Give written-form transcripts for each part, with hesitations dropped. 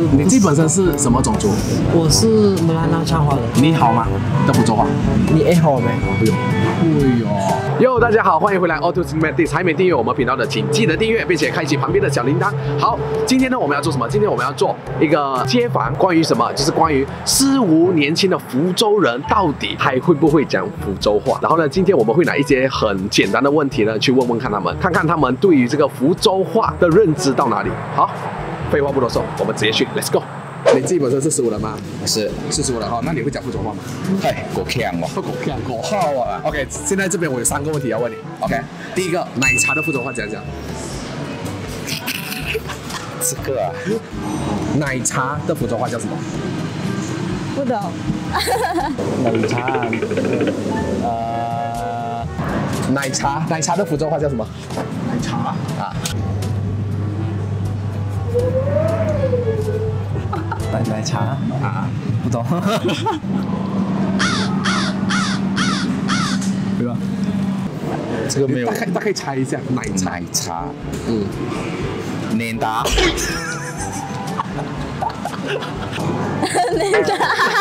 你自己本身是什么种族？ 我是马来纳昌华人。 你好吗？的福州话。 你好没？ 哎呦，大家好，欢迎回来 Auto Cinematic。还没订阅我们频道的，请记得订阅，并且开启旁边的小铃铛。好，今天呢我们要做什么？今天我们要做一个街访，关于什么？就是关于45年轻的福州人到底还会不会讲福州话。然后呢，今天我们会拿一些很简单的问题呢去问问看他们，看看他们对于这个福州话的认知到哪里。好，废话不多说，我们直接去 ，Let's go。你自己本身是15人吗？ 是 45人哈，那你会讲福州话吗？ 係國強喎， 不狗屁狗号啊 ！OK， 现在这边我有3个问题要问你。OK， 第一个，奶茶的福州话讲讲。 這個啊， 奶茶的福州话叫什么？ 不懂。 奶茶， 奶茶的福州话叫什么？奶茶啊。 奶茶啊，不懂。 对吧？ 這個沒有大概猜一下，奶茶。 奶茶， 年打。 那个。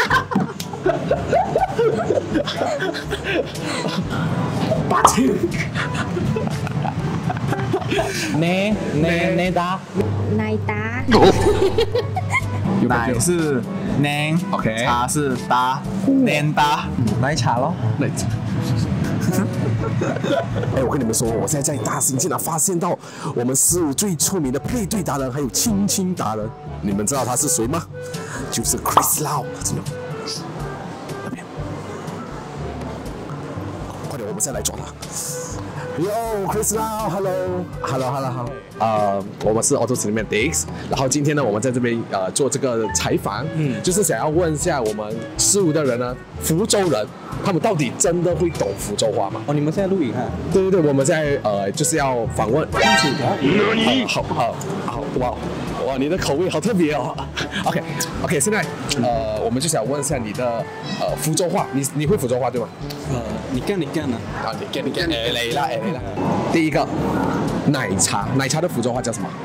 8000。 奶打。 奶达。 奶是奶 ，OK， 茶是打，奶打，奶茶咯， 奶茶。哎，我跟你们说，我现在在大兴竟然发现到我们15最出名的配对达人，还有亲亲达人。你们知道他是谁吗？就是 Chris Lau， 真的。那边，快点，我们再来抓他。Yo，Chris Lau，Hello。我们是 Auto Cinematic， 然后今天呢，我们在这边做这个采访，就是想要问一下我们15的人呢，福州人，他们到底真的会懂福州话吗？ 哦，你们现在录影啊？ 对，我们现在就是要访问。好，哇，你的口味好特别哦。OK， 现在我们就想问一下你的福州话，你会福州话对吗？ 你干啊？ 啊，你干，嚟啦。第一个，奶茶的福州话叫什么？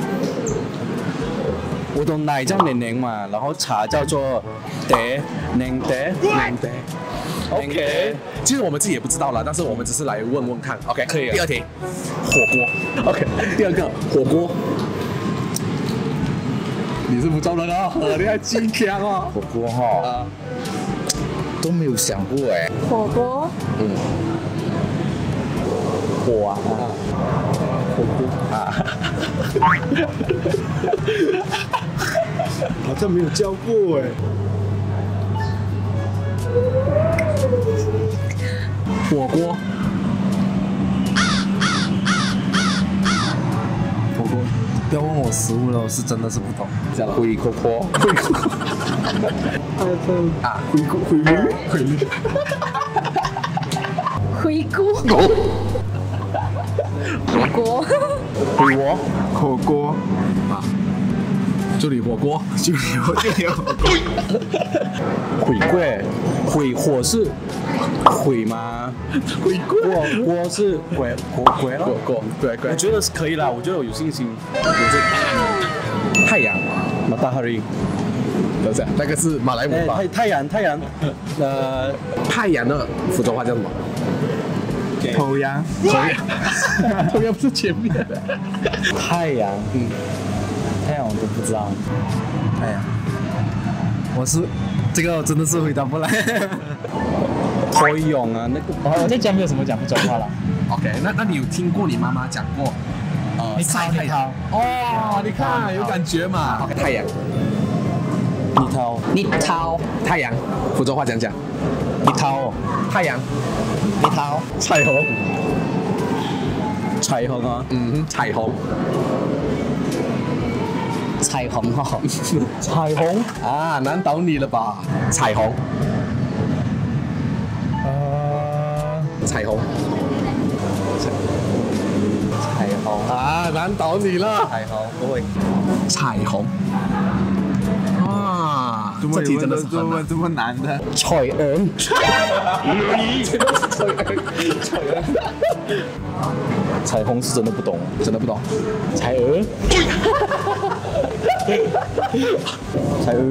我懂奶叫宁嘛，然后茶叫做宁爹。 OK， 其实我们自己也不知道了，但是我们只是来问问看。OK， 可以。 第二题，火锅。OK， 第二个火锅。你是福州人哦，你还极强哦。 火鍋哈，都沒有想過誒。 火锅。 火啊，火锅啊， 好像没有教过哎。 火锅。 不要问我食物了，我是真的是不懂。 回鍋鍋， 啊，回魚。 回锅。 火锅啊，就你火锅。 回火是回吗？锅是鬼了。 对， 我觉得是可以啦，我觉得我有信心。 太阳。 马达哈里。 等一下，那个是马来文吧？ 太阳， 太阳的福州话叫什么？ 头阳不是前面。 太阳，太阳我都不知道。太阳，我是这个真的是回答不来。头勇啊，那个我在家没有什么讲福州话了。 OK， 那你有听过你妈妈讲过？ 你掏哦，你看有感觉嘛。OK， 太阳。 你掏太阳，福州话讲讲。 你掏太阳。 你掏彩虹。 彩虹啊， 彩虹。 彩虹哈，彩虹啊，难倒你了吧？彩虹。彩虹。 彩虹啊，难倒你了。 彩虹不会。 彩虹。啊，这题真的是这么难的。 彩虹。 彩虹是真的不懂， 真的不懂。 彩虹。 彩云。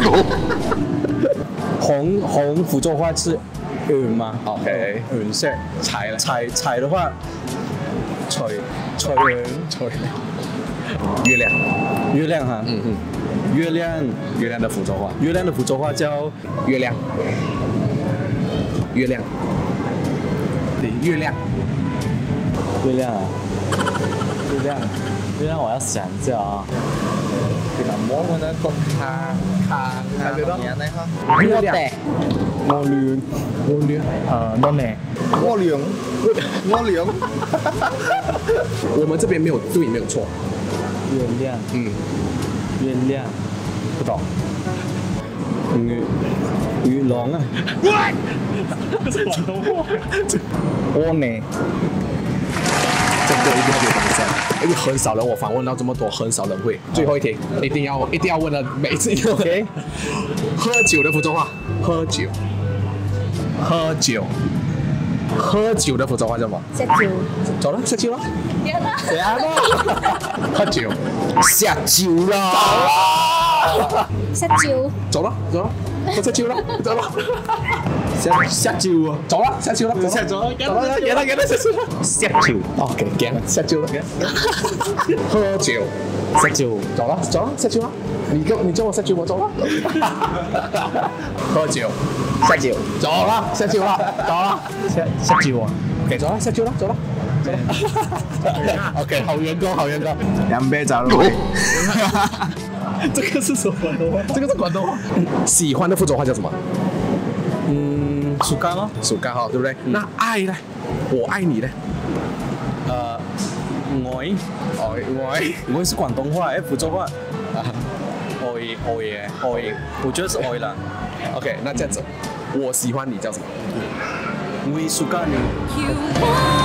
红福州话是云吗 OK， 云色。 柴了， 彩的话，彩云。 月亮， 月亮哈。月亮的福州话， 月亮的福州话叫月亮，对，月亮， 月亮，我要想一下啊。 thì là món của nó con kha được đó. nhà này ha 月亮， 我绿，non nè。 ngô liếng 我们这边没有对，没有错。 月亮，不懂。鱼龙啊。是广东话。我呢？ 这个一定要给掌声，因为很少人我访问到这么多，很少人会。最后一题，一定要问的，每一次一定要 OK。喝酒的福州话，喝酒的福州话叫什么？ 下酒。 走了，下酒了。 对啊。 喝酒， 下酒了。 下酒。 走了，我下酒了，走了。 下酒啊！ 走了，下酒了，下酒了，给他下酒了。 下酒。 OK， 给了，下酒了。喝酒， 下酒。 走了，下酒了。你叫我下酒，我走了。喝酒， 下酒。 走了，下酒了，走了。 下酒啊！ OK， 走了，下酒了，走了。OK， 好员工。 两杯早了。这个是什么广东话？ 这个是广东话。喜欢的福州话叫什么？ 暑假咯。 暑假哈，对不对？那爱呢？我爱你呢？ 愛，我是廣東話，福州話。愛，我覺得是愛啦。 OK， 那這樣子，我喜歡你叫什麼？ 我暑假你。